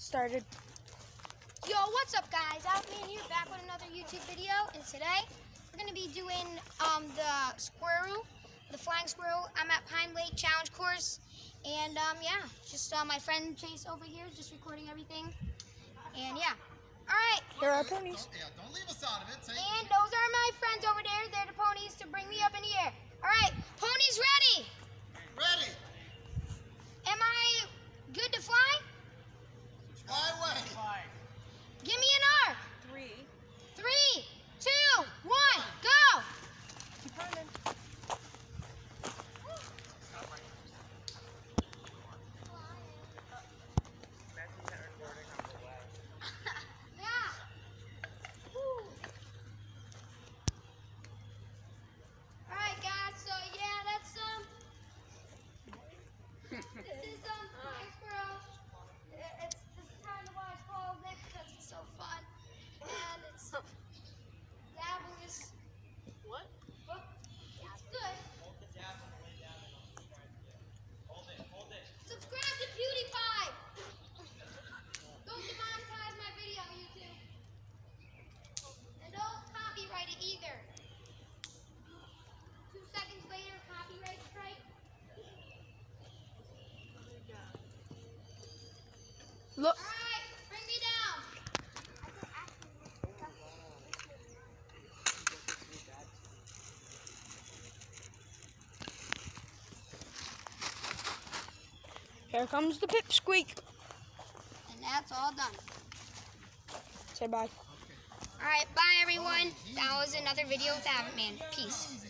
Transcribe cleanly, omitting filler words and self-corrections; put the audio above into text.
started. Yo, what's up guys? Outman here, back with another YouTube video, and today we're going to be doing the squirrel, the flying squirrel. I'm at Pine Lake Challenge course, and yeah, just my friend Chase over here is just recording everything, and yeah. Alright. Here are ponies. Don't leave us out of it. And those are my friends over there. They're the ponies to bring me up in the air. Alright, ponies ready? Ready. Am I good to fly? Fly away. Give me an R. 3. 3, 2, 1, go! Keep running. Yeah. Woo. All right, guys. So yeah, that's this is flying squirrel. This is kind of why it's called this because it's so fun and it's fabulous. What? But it's good. Subscribe to PewDiePie. Don't demonetize my video, YouTube. And don't copyright it either. 2 seconds later, copyright strike. Look. Alright, bring me down. Here comes the pipsqueak. And that's all done. Say bye. Alright, bye everyone. That was another video with Outman. Peace.